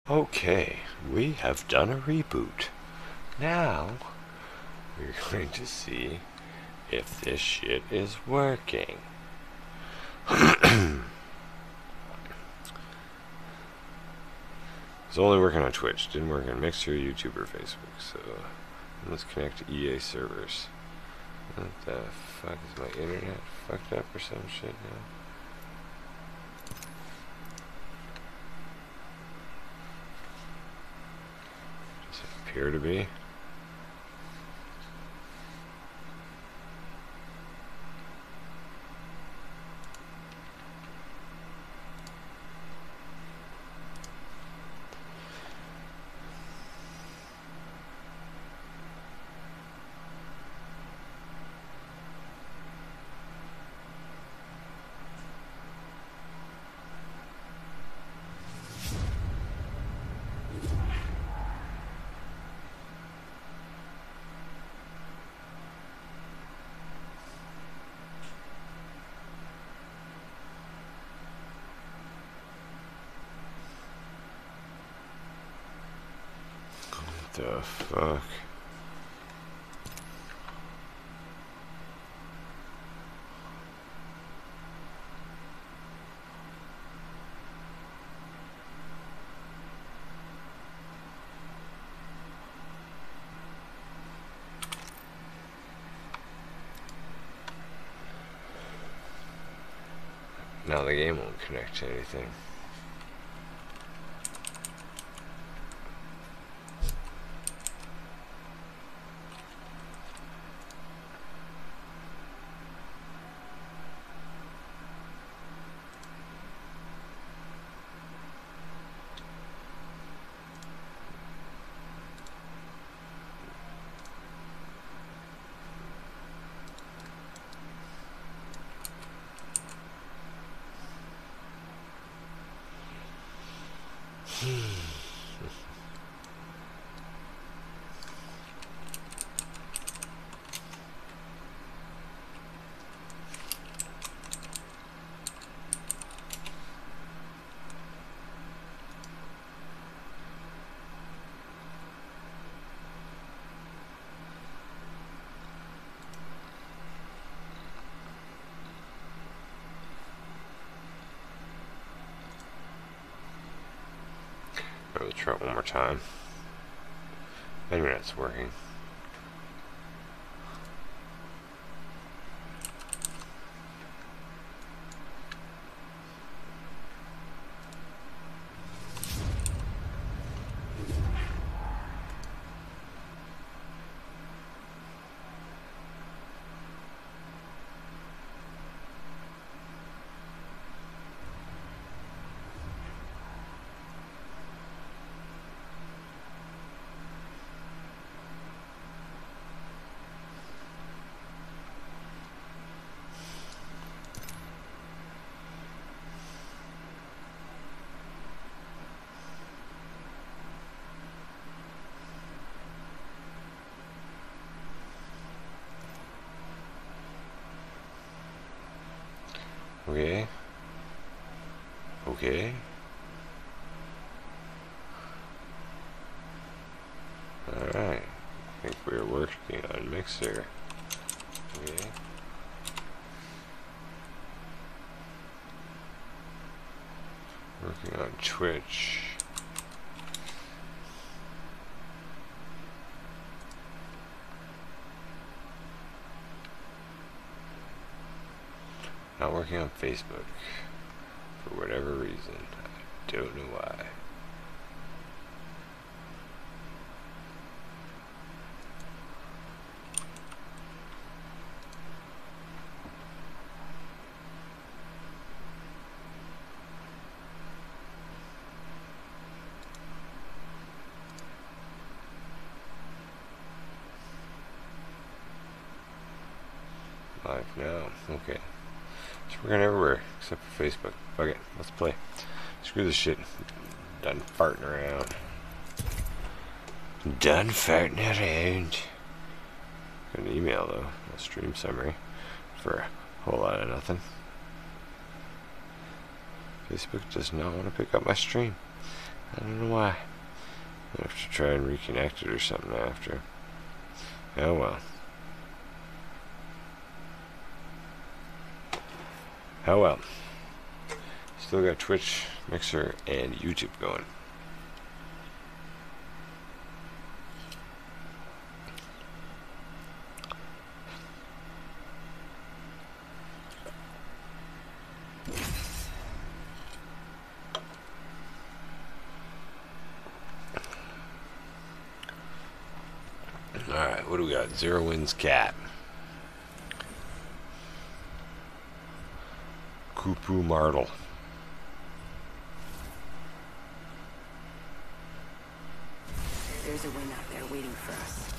Okay, we have done a reboot. Now, we're going to see if this shit is working. It's only working on Twitch, didn't work on Mixer, YouTube, or Facebook, so let's connect to EA servers. What the fuck, is my internet fucked up or some shit now? Does it appear to be? What the fuck? Now the game won't connect to anything. Let's try it one more time. Maybe that's working. Okay. Okay. Alright. I think we're working on Mixer. Okay. Working on Twitch. Not working on Facebook. For whatever reason. I don't know why. Live now. Okay. So we're going everywhere except for Facebook. Fuck it. Let's play. Screw this shit. Done farting around. Done farting around. Got an email though. A stream summary for a whole lot of nothing. Facebook does not want to pick up my stream. I don't know why. I have to try and reconnect it or something after. Oh well. Oh well. Still got Twitch, Mixer, and YouTube going. Alright, what do we got? Zero wins cat. Kupu Martle. There's a win out there waiting for us.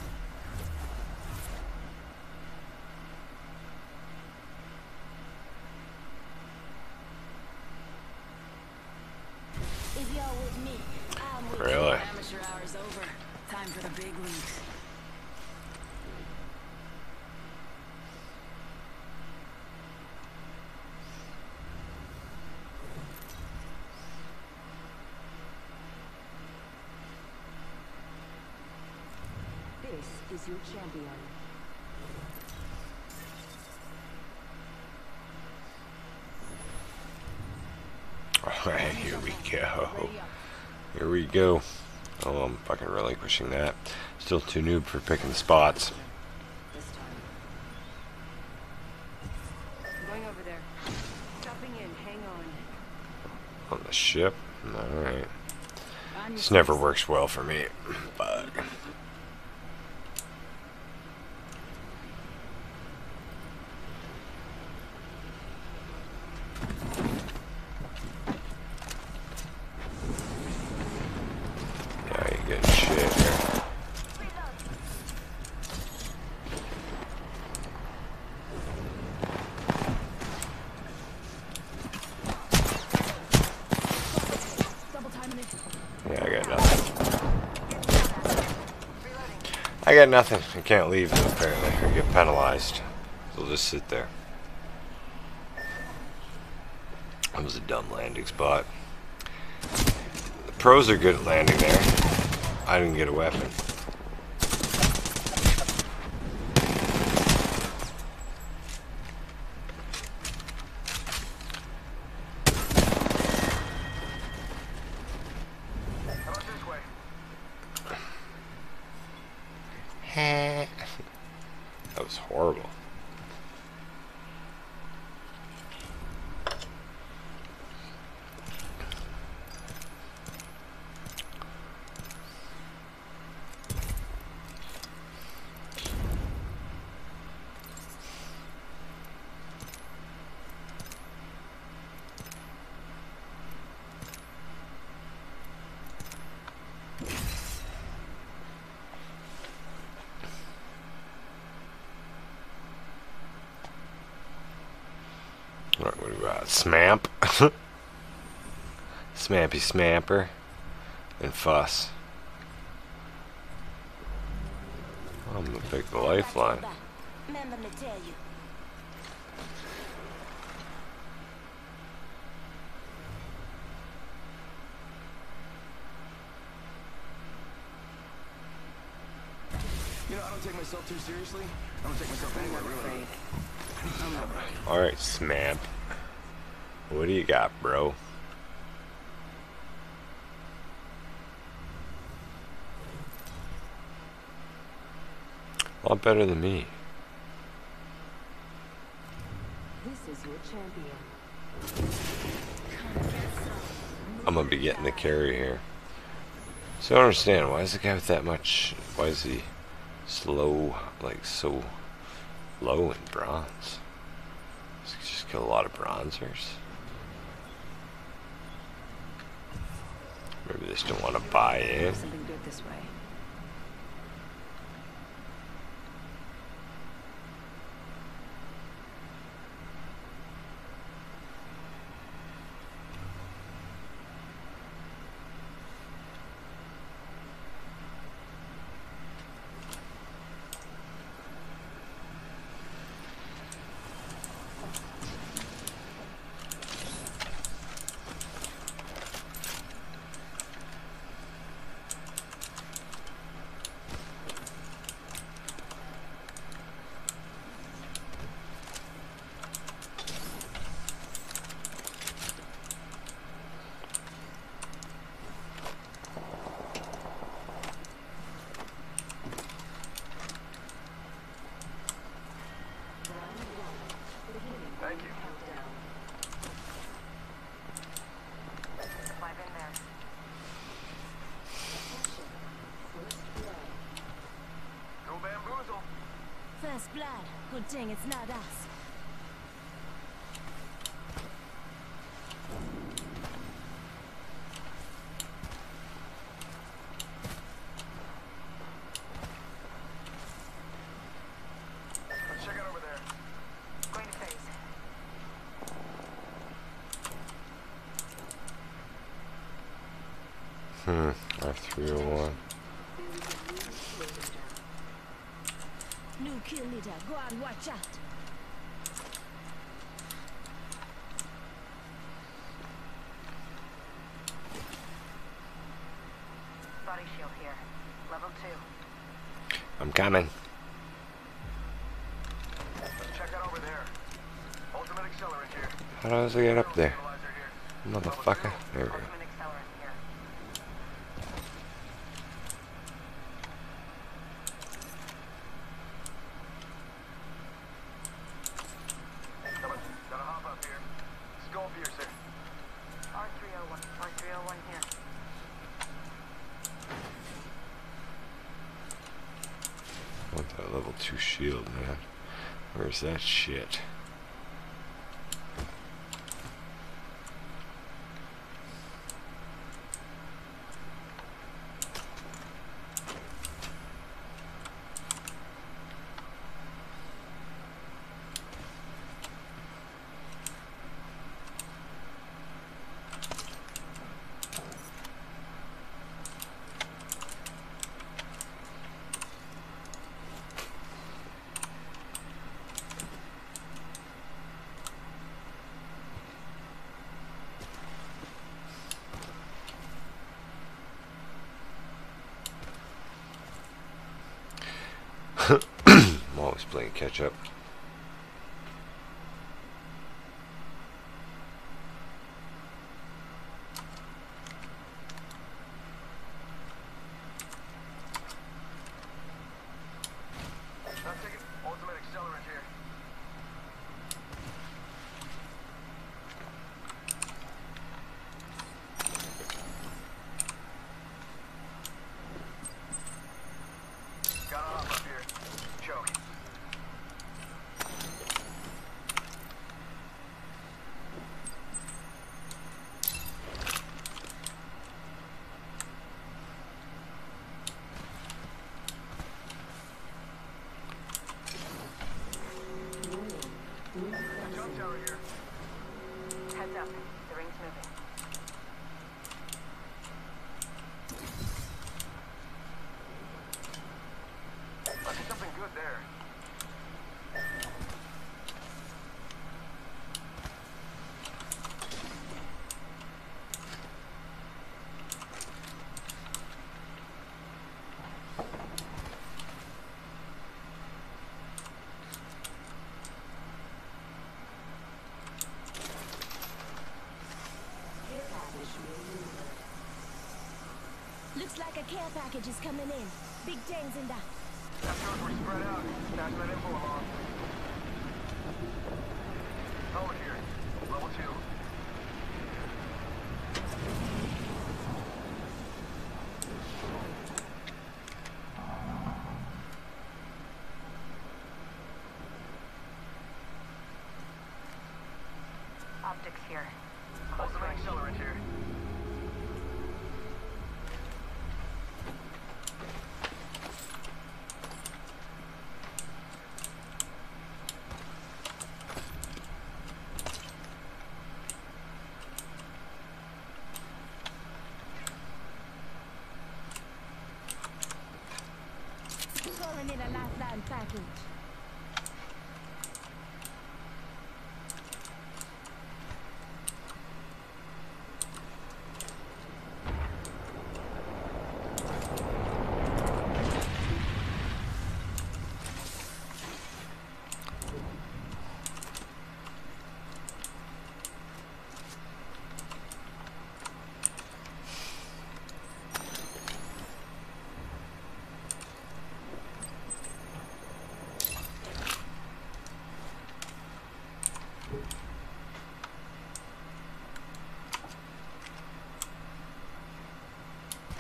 If y'all with me, I'm with Really? you. Amateur hour's over. Time for the big leagues. This is your champion. Alright, here we go. Here we go. Oh, I'm fucking relinquishing that. Still too noob for picking spots. This time. I'm going over there. Stopping in. Hang on. On the ship? Alright. This never works well for me. But yeah, you get shit here. Yeah, I got nothing. I got nothing. I can't leave, apparently, or get penalized. So I'll just sit there. That was a dumb landing spot. The pros are good at landing there. I didn't get a weapon. That was horrible. What do we got? Smamp? Smampy Smamper. And Fuss. I'm gonna pick the lifeline. Remember me tell you. You know, I don't take myself too seriously. I don't take myself anywhere, really. Alright, Smamp. What do you got, bro? A lot better than me. This is your champion. I'm gonna be getting the carry here. So I don't understand, why is the guy with that much, why is he slow, like so low in bronze? Does he just kill a lot of bronzers? Maybe they just don't want to buy in. Something good this way. First blood. Good thing it's not us. Let's check out over there. Going to phase. R301. New kill leader. Go on, watch out. Body shield here. Level 2. I'm coming. Let's check out over there. Ultimate accelerant here. How does I get up there? Stabilizer here. Motherfucker. There we go. Ultimate accelerant here. Come on, gotta hop up here. Skull piercer. R301. R301 here. I want that level 2 shield, man. Where's that shit? I'm always playing catch up. I'm taking ultimate accelerant here. Gotta hop up here. Choke. Jump tower here. Heads up. The ring's moving. I see something good there. Looks like a care package is coming in. Big things in that. After we're spread out, pass that info along. Over here. Level 2. Optics here. Close Ultimate range. accelerant here. Calling in a lifeline package.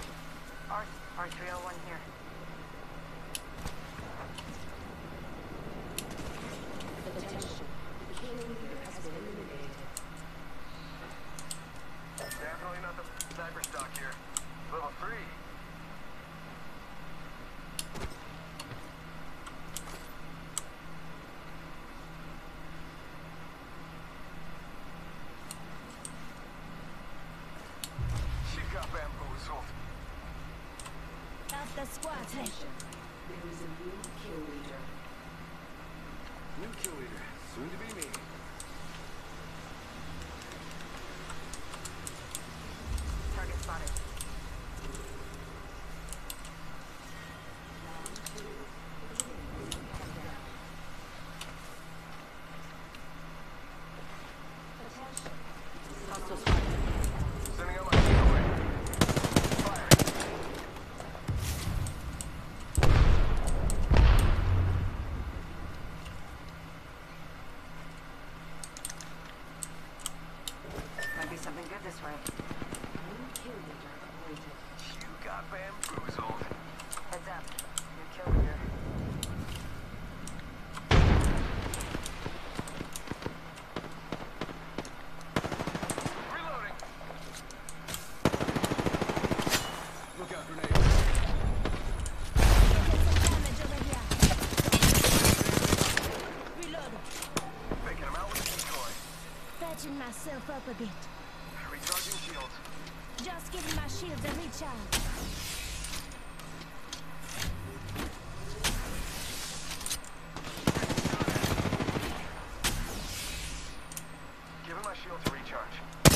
R301 here. the squad's head. There is a new kill leader. New kill leader. Soon to be me. Target spotted. Hostile spotted. Sending out my decoy. Firing. Might be something good this way. New kill leader appointed. You got bamboozled. Heads up. New kill leader. Reloading. Look out, grenade. Get some damage over here. Reload. Faking him out with a decoy. Patching myself up a bit. Recharging shields. Just giving my shields a recharge. Giving my shield to recharge.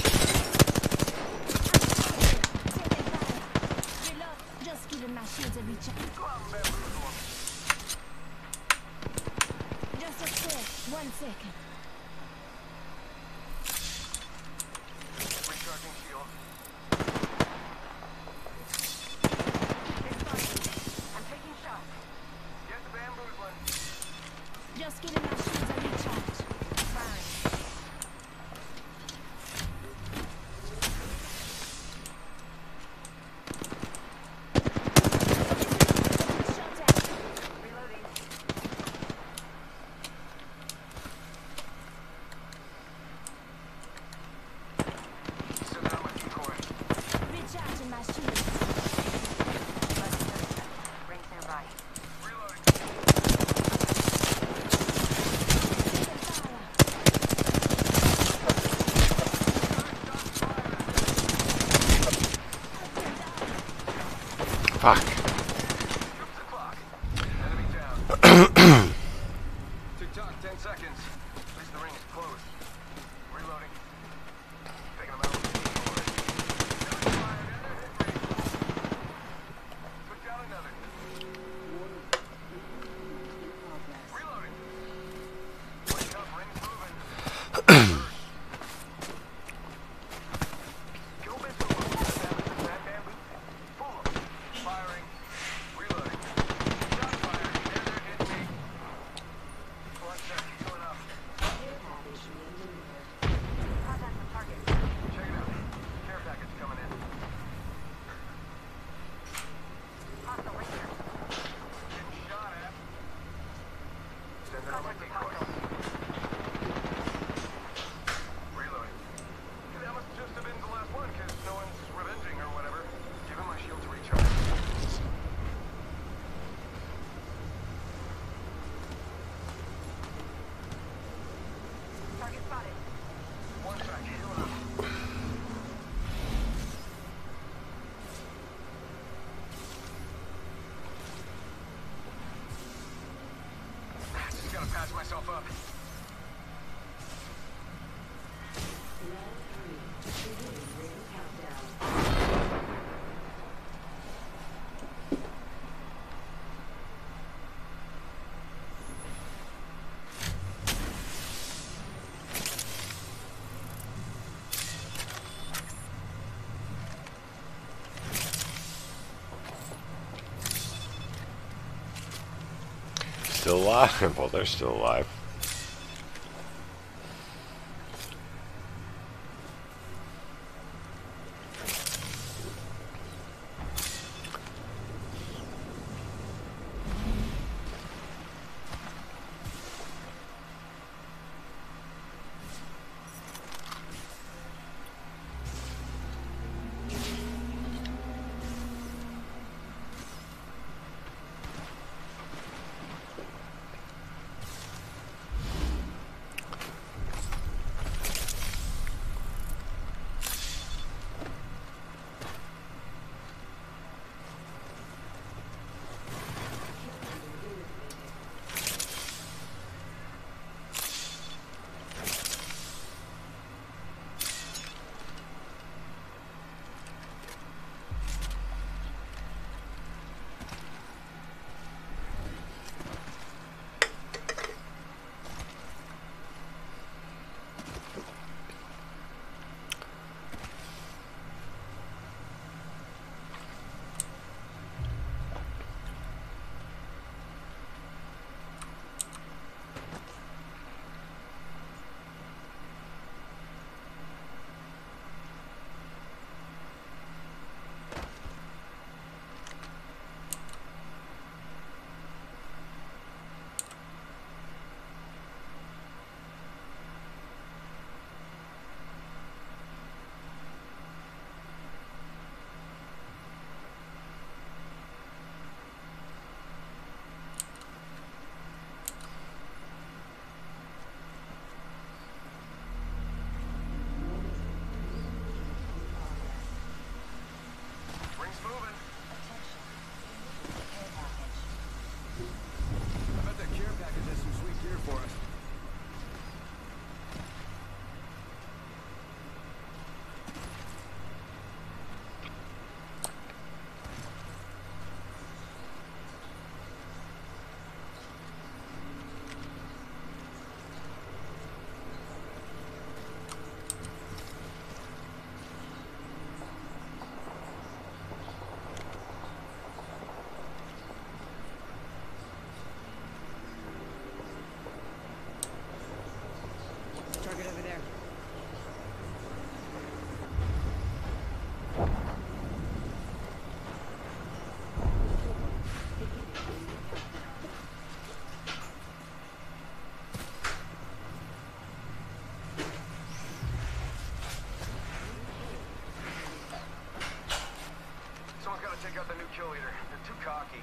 Taking fire. Reload. Just giving my shields a recharge. Go out and bamboozle him. Just a sec. 1 second. Recharging shield. I'm taking shots. Get the bamboozling. Just giving my shields a recharge. Firing. Shot out. Reloading. Send out my decoy. Recharging my shields. Less than 30 seconds. Rings nearby. Reloading. Taking fire. Fuck. Troops the clock. Enemy down. Tick-tock, 10 seconds. At least the ring is closed. Reloading. Taking him out with the decoy. Enemy fired. Another hit me. Took down another. Reloading. Wake up, ring's moving. Kill missile. That bamboo. Fool 'em. Firing. Reloading. Shot fired. They're hitting me. 1 sec. Healing up. Contact the target. Check it out. Care package coming in. Hostile ranger. Getting shot at. Send it on my Contact with decoy. hostile. Reloading. That must just have been the last one, because no one's revenging or whatever. Give him my shield to recharge. Target spotted. 1 sec. Healing up. Just gotta patch myself up. Still alive? Well, they're still alive. want to take out the new kill leader. They're too cocky.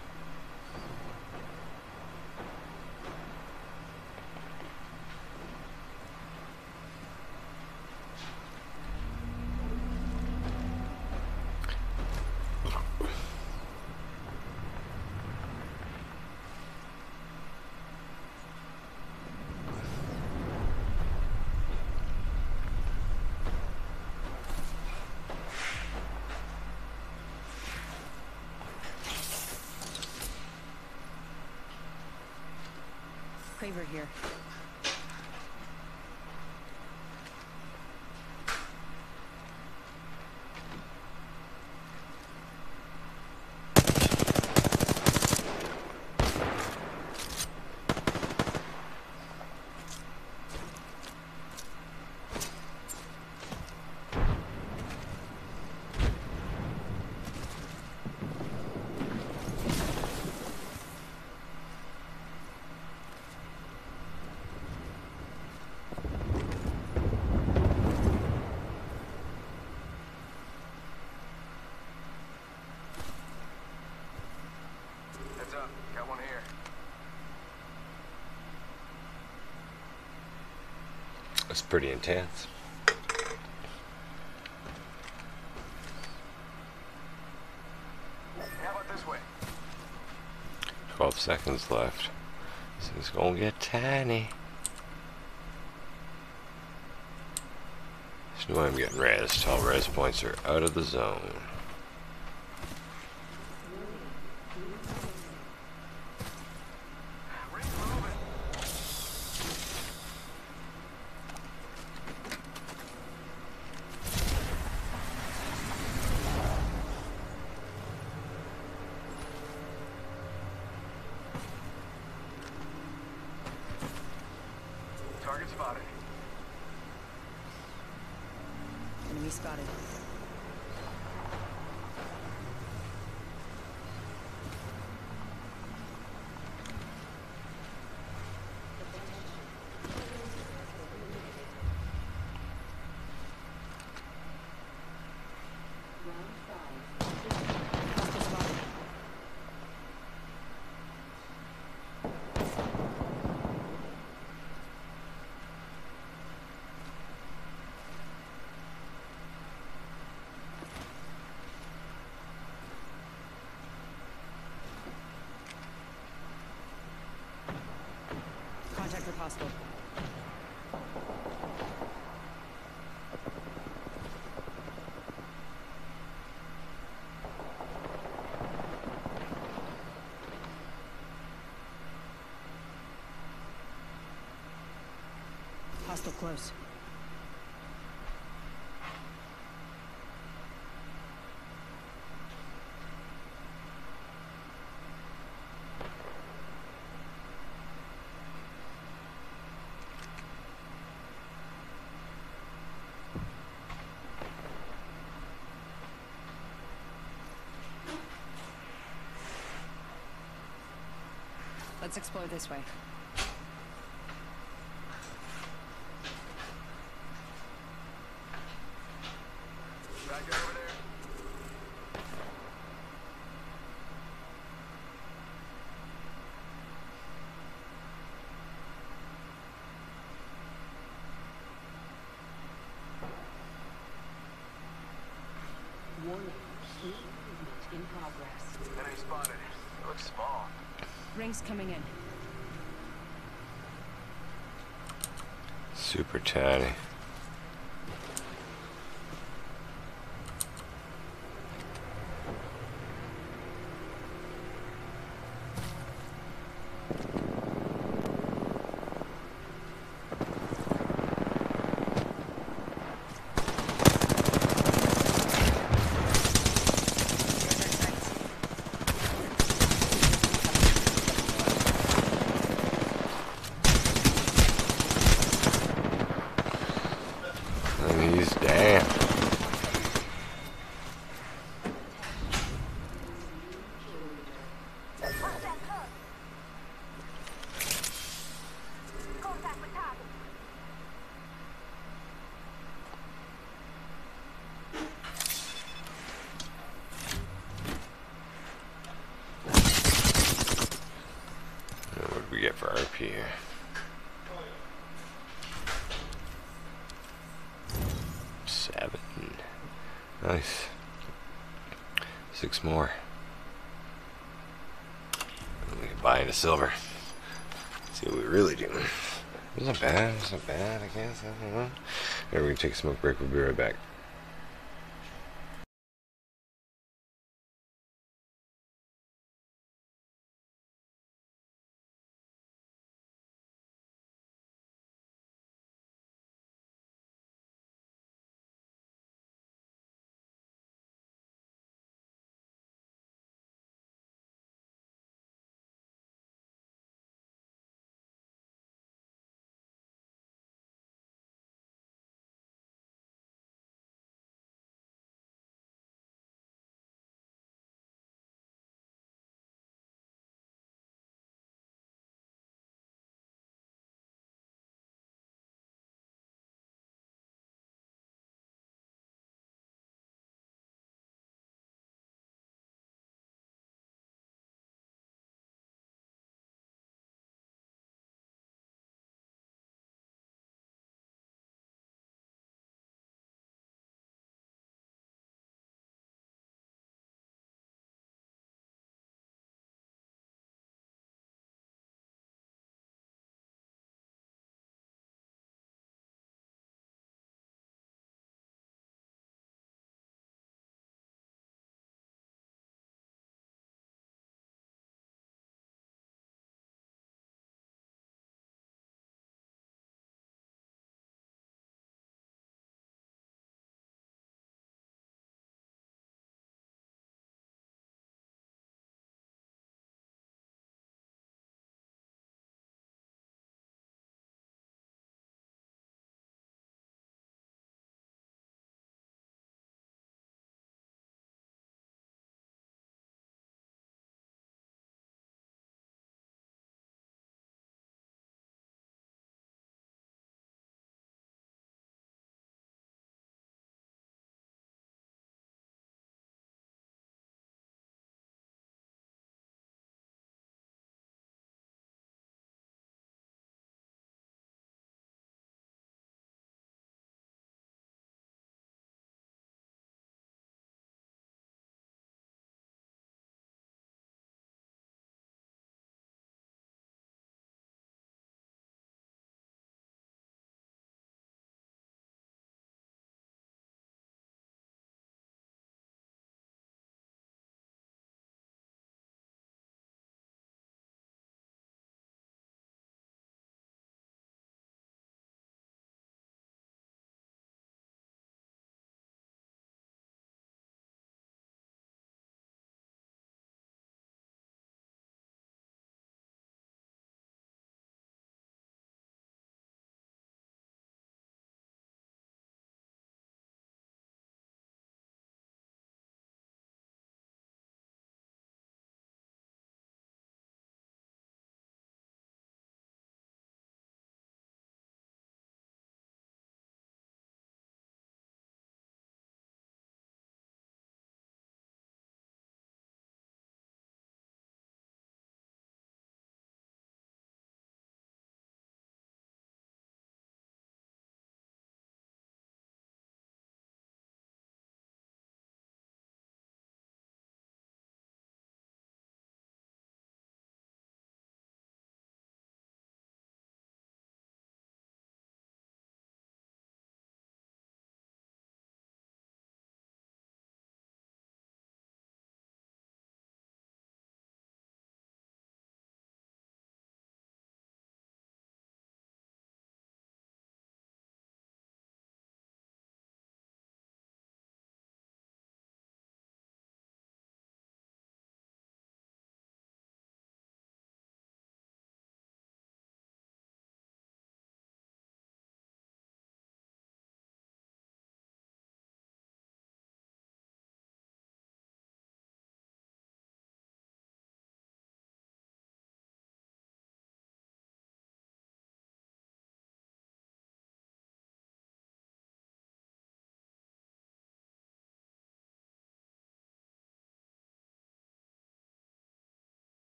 Craver here. Heads up. Got one here. It's pretty intense. How about this way? 12 seconds left. This is gonna get tiny. Just know I'm getting rezzed. All res points are out of the zone. Ring's moving. Target spotted. Enemy spotted. Hostile spotted. Contact with hostile. Hostile close. Let's explore this way. Back it over there. Warning, key movement in progress. Enemy spotted. It looks small. Rings coming in. Super tiny. here. Seven. Nice. 6 more. We can buy into silver. See what we really do. It's not bad. It's not bad, I guess. I don't know. Here, we can take a smoke break. We'll be right back.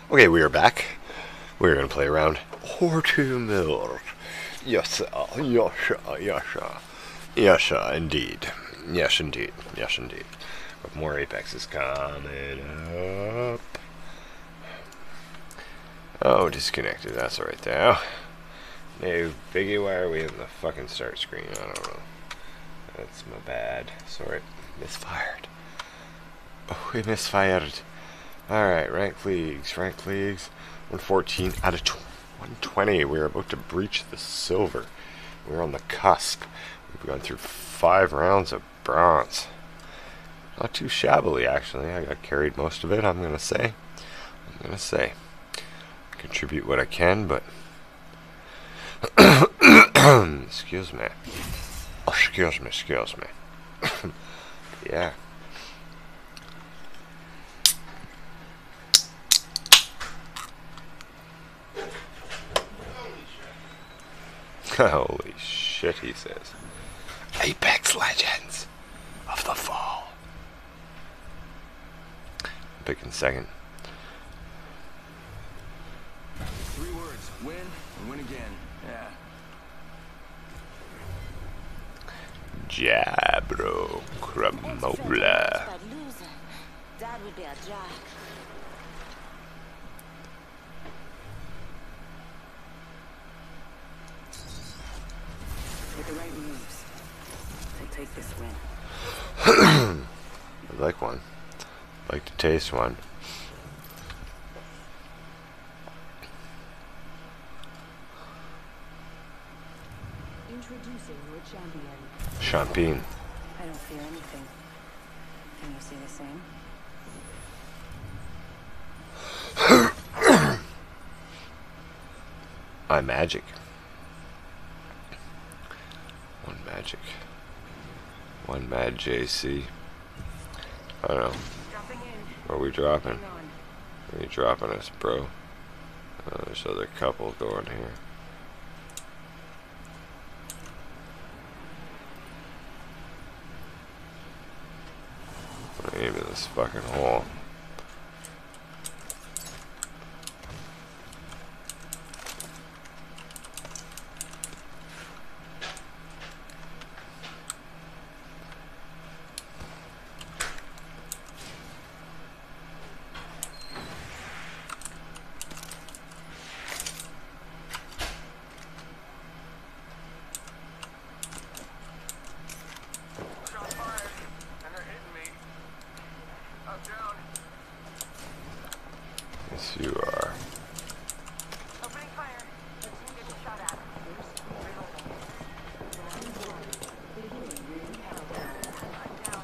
Okay, we are back. We're gonna play around Hortimil. Yes, sir. Yes, sir. Yes, sir. Yes, sir. Indeed. Yes, indeed. Yes, indeed. With more Apexes coming up. Oh, disconnected. That's right there. No, Biggie, why are we in the fucking start screen? I don't know. That's my bad. Sorry. Misfired. Oh, we misfired. Alright, rank leagues. 114 out of 120. We're about to breach the silver. We're on the cusp. We've gone through 5 rounds of bronze. Not too shabbily, actually. I got carried most of it, I'm gonna say. Contribute what I can, but... excuse me. Oh, excuse me. Yeah. Holy shit, he says. Apex Legends of the Fall. I'm picking second. 3 words. Win and win again. Yeah. Jabro Cramola. But loser. That would be a joke. With the right moves, we'll take this win. I'd like one. I'd like to taste one. Introducing your champion. Champagne. I don't fear anything. Can you say the same? I'm magic. One mad JC. I don't know. Dropping in. Where are we dropping? Hang on. Where are you dropping us, bro? There's other couple going here. Aim in this fucking hole. Shot fired. And they're hitting me. Up, down. Yes, you are. Opening fire. Let's see get shot at. I'm down.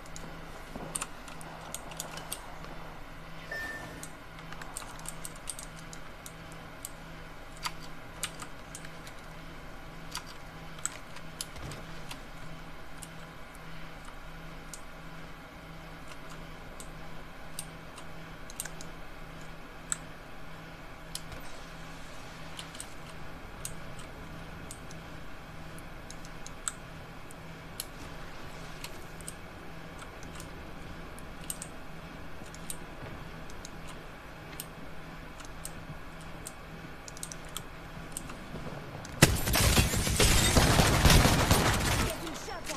Getting shot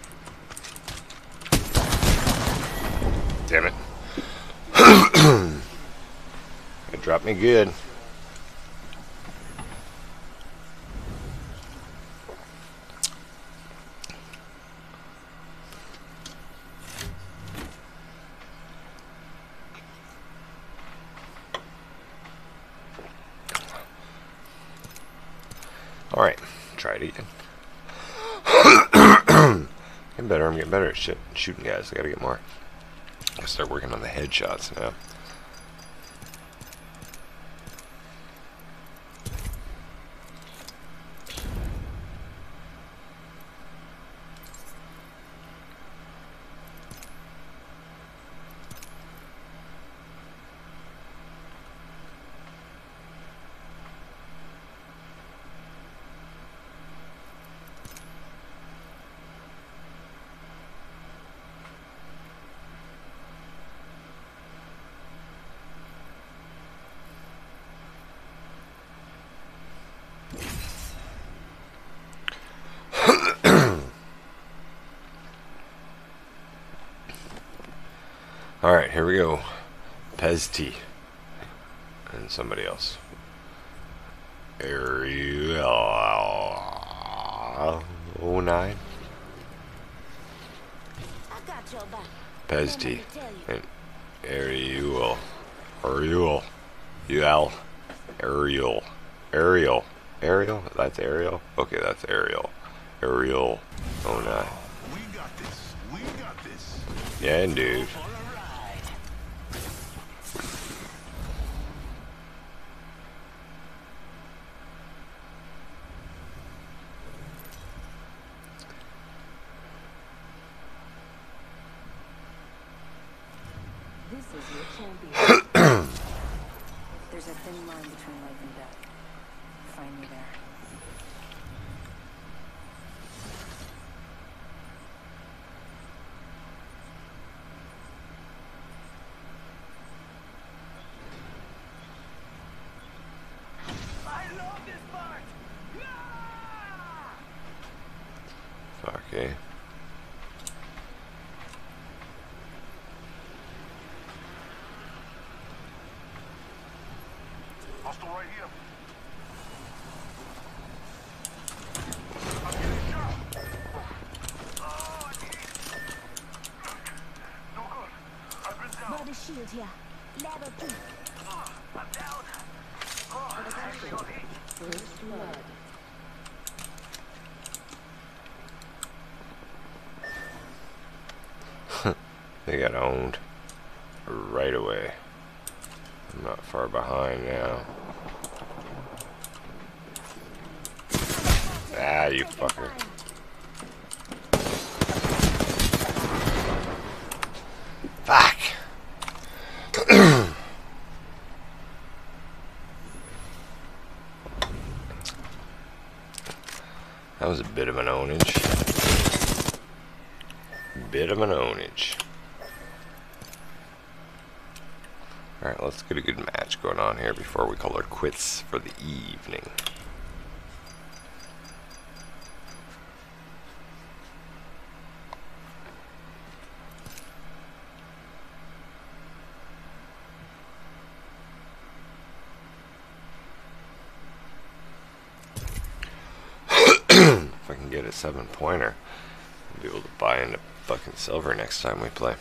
at. Damn it. It dropped me good. Alright, try it again. I'm getting better at shooting guys. I gotta get more. I start working on the headshots now. Alright, here we go. Pez T. And somebody else. Ariel 09. I got your back. Pez T. And Ariel. Ariel. UL. Ariel. Ariel. Ariel? That's Ariel? Okay, that's Ariel. Ariel 09. We got this. We got this. Yeah, dude. For a ride. This is your champion. There's a thin line between life and death. Find me there. I love this part! Fuck, eh? Hostile right here. I'm getting shot. Oh, I need. No good. I've been down. Body shield here. Level 2. I'm down. Oh, I'm actually on heat. First blood. They got owned right away. I'm not far behind now. Ah, you fucker. Fuck! That was a bit of an ownage. Bit of an ownage. Alright, let's get a good match going on here before we call it quits for the evening. If I can get a 7-pointer, I'll be able to buy into fucking silver next time we play.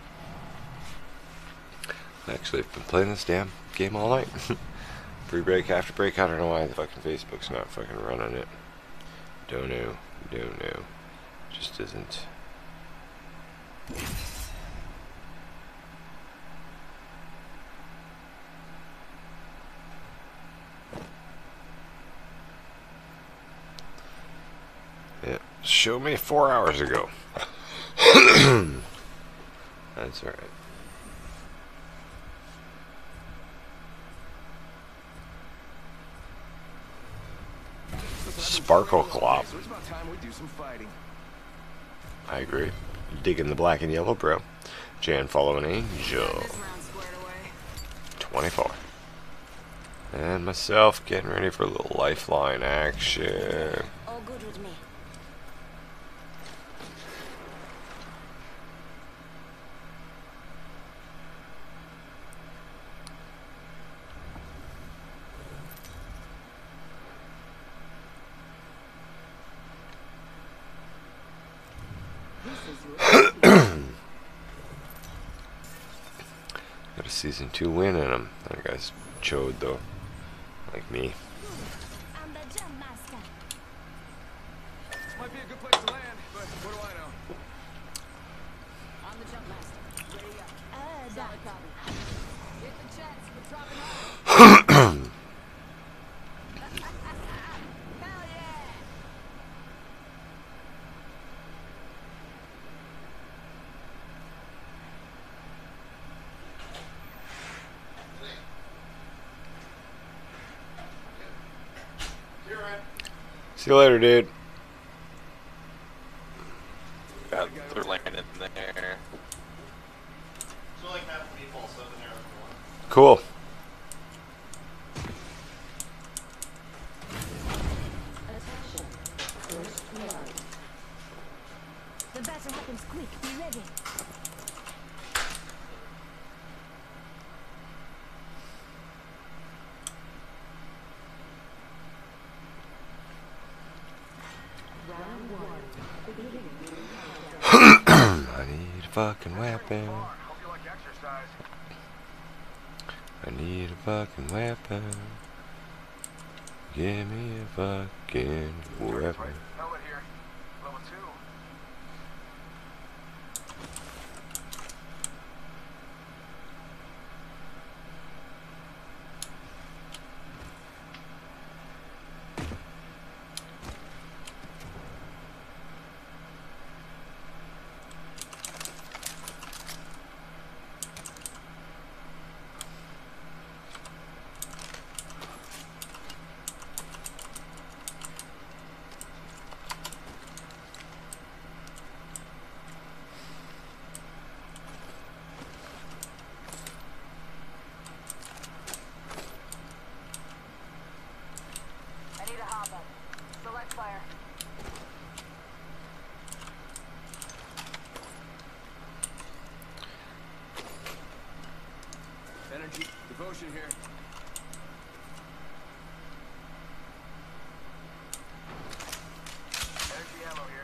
Actually, I've been playing this damn game all night. Free break after break. I don't know why the fucking Facebook's not fucking running it. Don't know. Don't know. Just isn't. Yeah. Show me 4 hours ago. That's alright. Sparkle Clop. So it's about time we do some fighting. I agree. Digging the black and yellow, bro. Jan following Angel. This round squared away. 24. And myself getting ready for a little lifeline action. All good with me. Got a season 2 win in them. That guy's chode though. Like me. I'm the jump master. This might be a good place to land, but what do I know? I'm the jump master. Ready up. That. Solid copy. Hit the checks. We're dropping off. Hell yeah! See you later, dude. God, they're landing in there. Cool. Attention. First blood. The battle happens quick. Be ready. I need a fucking weapon. Hope you like exercise. I need a fucking weapon. Give me a fucking weapon. Helmet here. Level 2. I need a hop up. Select fire. Energy. Devotion here. Energy ammo here.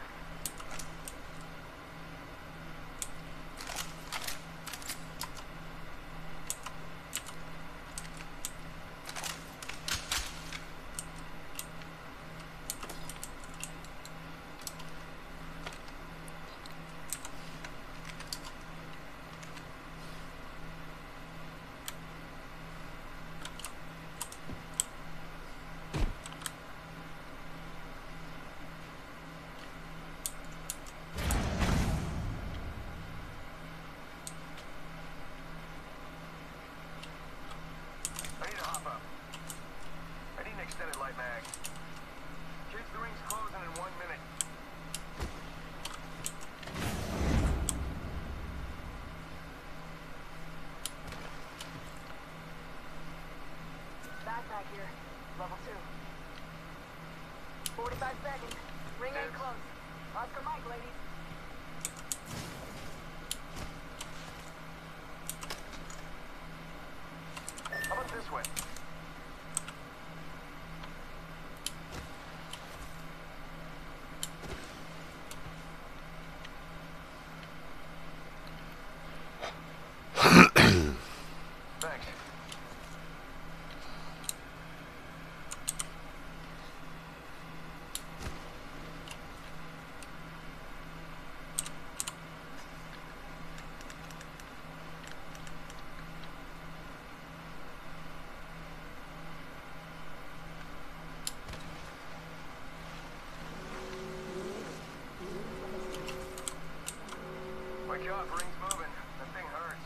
I need a hop up. I need an extended light mag. Kids, the ring's closing in 1 minute. Backpack here. Level 2. 45 seconds. Ring ain't close. Oscar Mike, ladies. How about this way? Thanks. Wake up, ring's moving. That thing hurts.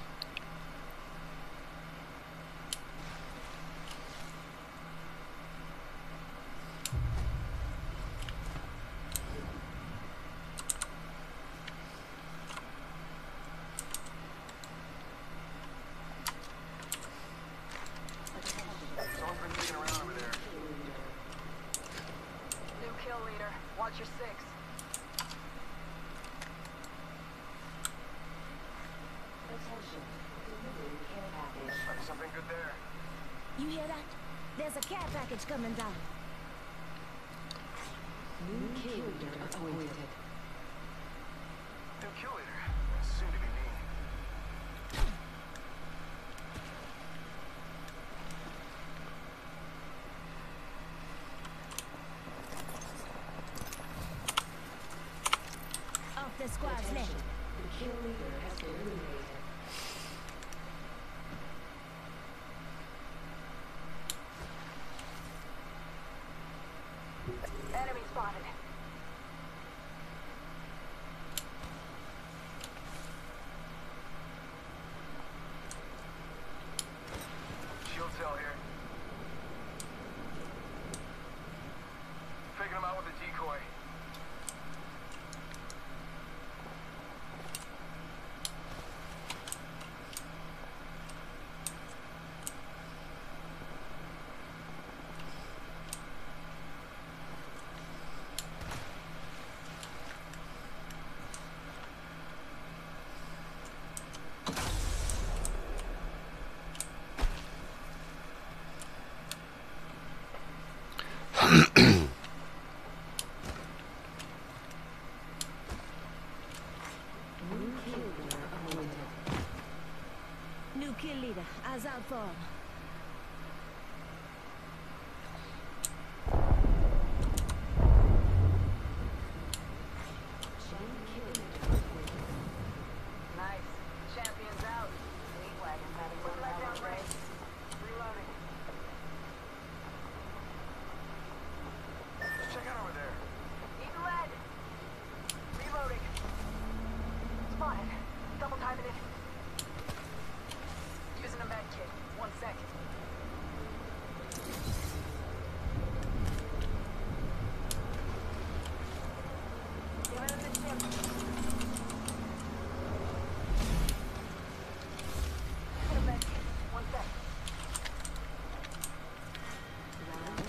Someone's been digging around over there. New kill leader. Watch your 6. Something good there. You hear that? There's a care package coming down. New kill leader appointed. New kill leader. Soon to be me. Off the squad's left. The kill leader has been eliminated. Enemy spotted. Shield cell here. Faking him out with a decoy.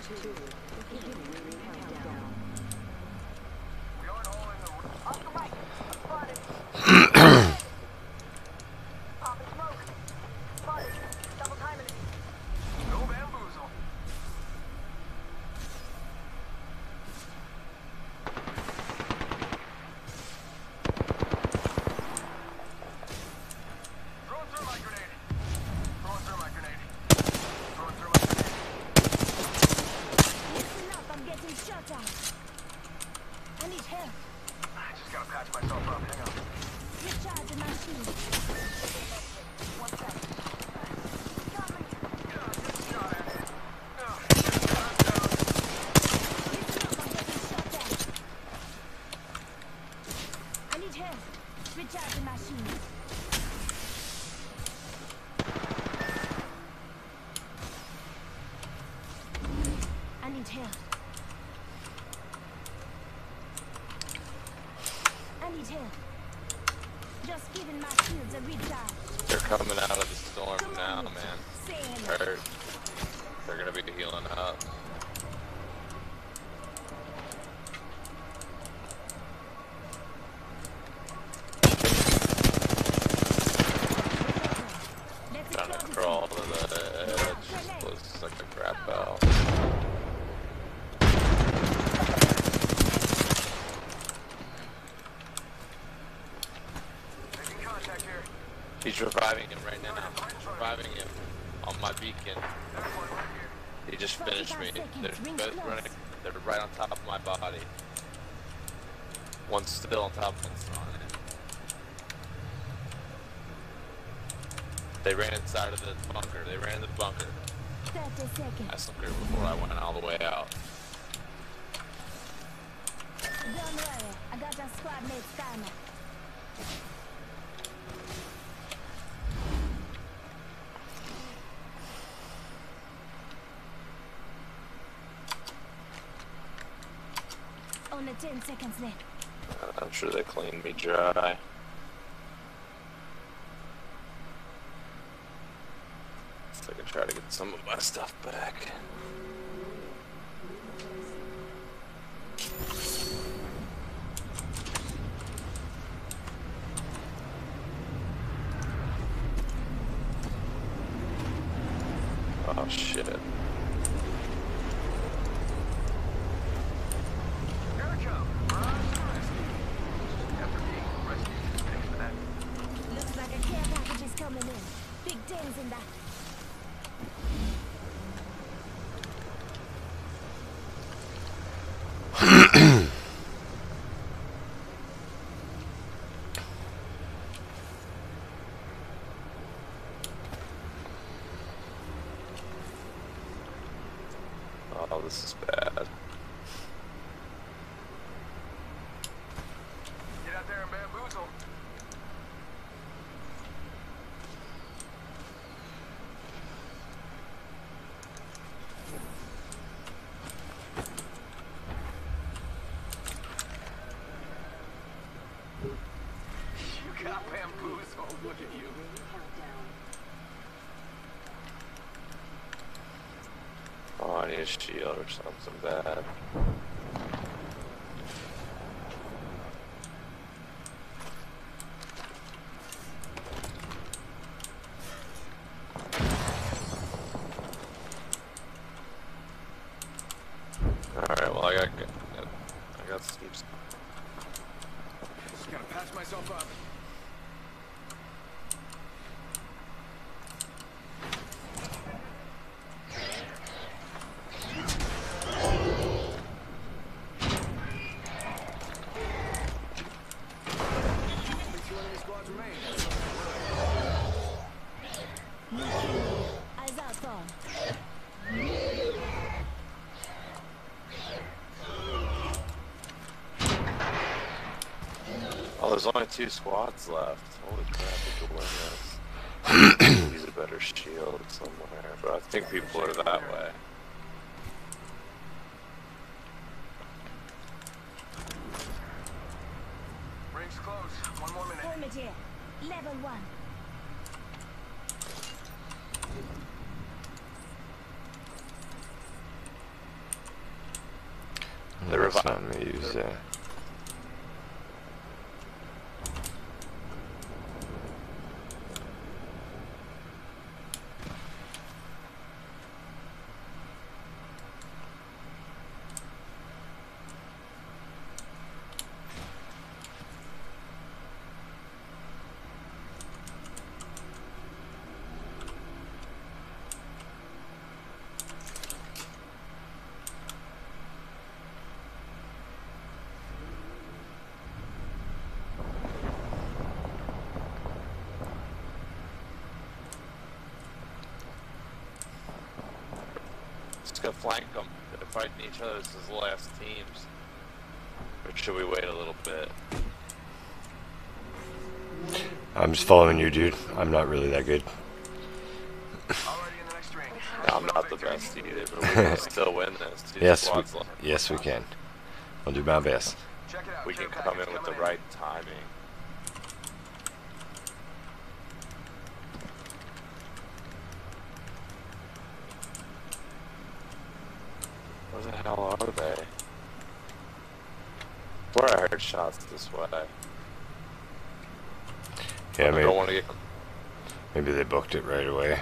2. Beginning ring countdown. We aren't all in the room. Off the right. Spotted. Pop and smoke. Spotted. Double timing it. No bamboozle. Throwing thermite grenade. Throwing thermite grenade. Throwing thermite grenade. Listen up, I'm getting shot at. I need help. I just gotta patch myself up. Hang on. Recharging my shield. One second. God, get shot at. Ugh. Listen up, I'm getting shot at. I need help. Recharging my shield. I need help. I need help. Just giving my shields a recharge. They're coming out of the storm Come now, on, man. Sam. Hurt. They're gonna be healing up. Let's Trying to explode crawl it. to the edge. Just looks like a crap out. Making contact here. He's reviving him right now. Reviving him on my beacon. Everyone right here. He just finished me. 45 They're seconds, rings both close. running. They're right on top of my body. One's still on top, one's on it. They ran inside of the bunker. They ran in the bunker. 30 seconds. I slipped her before I went all the way out. Don't worry, I got a squad mate scanner. Only 10 seconds left. I'm sure they cleaned me dry. So I can try to get some of my stuff back. Oh shit. Here it comes. Rise to rescue. After being rescued, thanks for that. Looks like a care package is coming in. Big things in that. Oh, this is bad. Get out there and bamboozle. You got bamboozled. Look at you. Oh, I need a shield or something bad. Alright, well I got some. Just gotta patch myself up. Only 2 enemy squads remain. Eyes out, Thorn. Oh, there's only 2 squads left. Holy crap, we could win this. Use a better shield somewhere, but I think people are that way. Ring's close. 1 more minute. Helmet here. Level 1. That's not me. Use that. Just go flank them. They're fighting each other as the last teams. Or should we wait a little bit? I'm just following you, dude. I'm not really that good. Already in the next ring. No, I'm not the best either, but we can still win this. Two Yes, squads left. yes, we can. I'll do my best. Check it out. We can Care come package in with the coming right timing. Where the hell are they? Where I heard shots this way. Yeah, I maybe, don't want to get. maybe they booked it right away.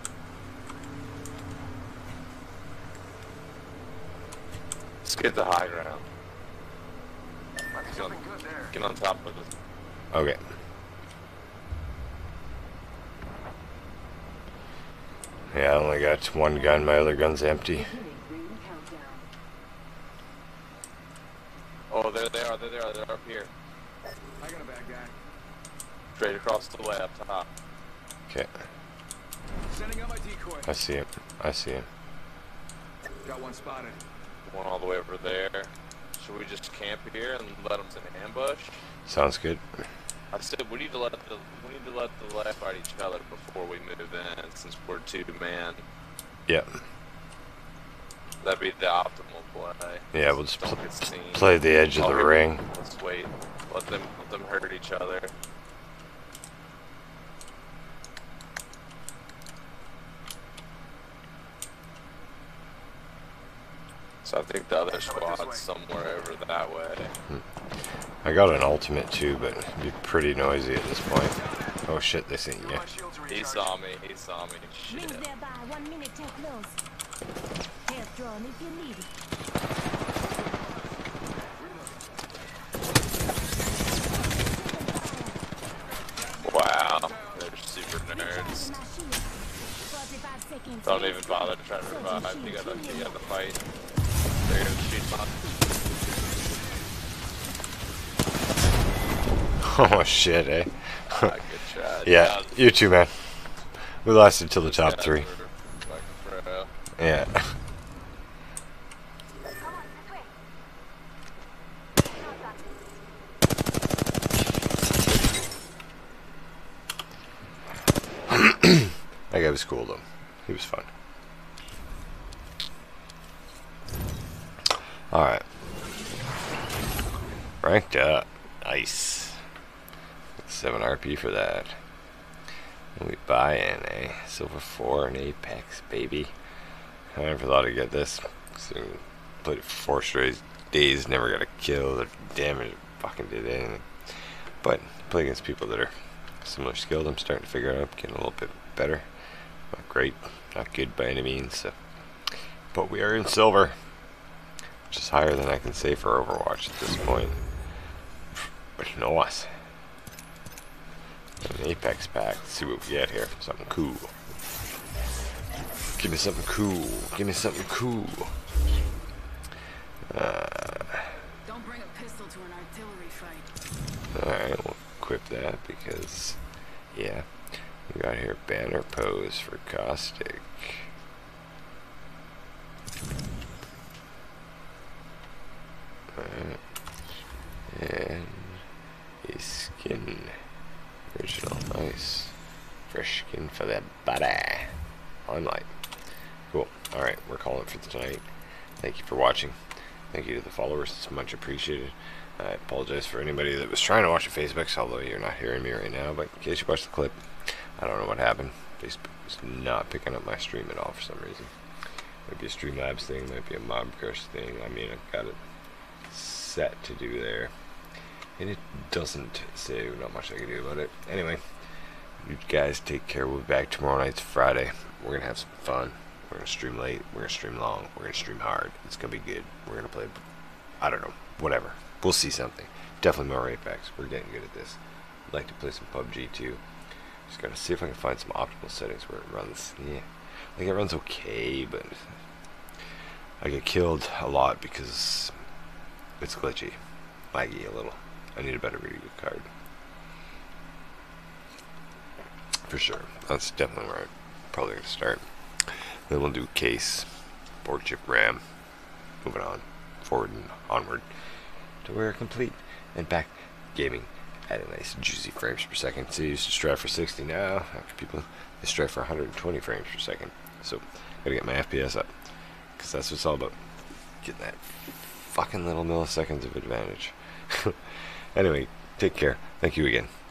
Let's get the high ground. Might be something good there. Get on top of it. Okay. Yeah, I only got one gun. My other gun's empty. Ring countdown. Oh, there they are. There they are. They're up here. I got a bad guy. Straight across the way up top. Okay. Sending out my decoy. I see him. I see him. Got one spotted. One all the way over there. Should we just camp here and let them in ambush? Sounds good. I said we need to let the left fight each other before we move in, since we're two-man. Yep. That'd be the optimal play. Yeah, we'll just Don't get seen. play the edge of Oh, the here- ring. Let's wait. Let them hurt each other. So I think the other squad's somewhere over that way. I got an ultimate too, but it'd be pretty noisy at this point. Oh shit, they seen you. My shields are He recharged. saw me. He saw me. Shit. Rings nearby. 1 minute till close. Half drawn if you need it. Wow. They're super nerds. My shield. 45 seconds. Don't even bother to try to revive. You gotta fight. They're gonna shoot on. Oh shit, eh? Good shot. Yeah, you too, man. We lasted till the top guys three. were fucking pro. Yeah. Come on, this way. That guy was cool though. He was fun. Alright. Ranked up. Nice. 7 RP for that. And we buy in a silver 4 and Apex, baby. I never thought I'd get this. So played it for 4 straight days, never got a kill or damage, fucking did anything. But play against people that are similar skilled. I'm starting to figure it out, getting a little bit better. Not great, not good by any means. So. But we are in silver, which is higher than I can say for Overwatch at this point. But nice. An Apex pack. Let's see what we get here. Something cool. Give me something cool. Give me something cool. Don't bring a pistol to an artillery fight. Alright, we'll equip that because, yeah. We got here banner pose for Caustic. And a skin. Original, nice. Fresh skin for that body. Limelight. Cool. Alright, we're calling it for tonight. Thank you for watching. Thank you to the followers. It's much appreciated. I apologize for anybody that was trying to watch the Facebook, although you're not hearing me right now. But in case you watched the clip, I don't know what happened. Facebook was not picking up my stream at all for some reason. Might be a Streamlabs thing, might be a Mobcrush thing. I mean, I've got it set to do there. And it doesn't say not much I can do about it. Anyway, you guys take care. We'll be back tomorrow night. It's Friday. We're going to have some fun. We're going to stream late. We're going to stream long. We're going to stream hard. It's going to be good. We're going to play, I don't know, whatever. We'll see something. Definitely more Apex. We're getting good at this. I'd like to play some PUBG too. Just got to see if I can find some optimal settings where it runs. Yeah, like it runs okay, but I get killed a lot because it's glitchy. Laggy a little. I need a better video card. For sure. That's definitely where I'm probably going to start. Then we'll do case, board chip, RAM. Moving on, forward and onward to where complete and back gaming at a nice juicy frames per second. So you used to strive for 60 now. After people, they strive for 120 frames per second. So gotta get my FPS up because that's what it's all about. Getting that fucking little milliseconds of advantage. Anyway, take care. Thank you again.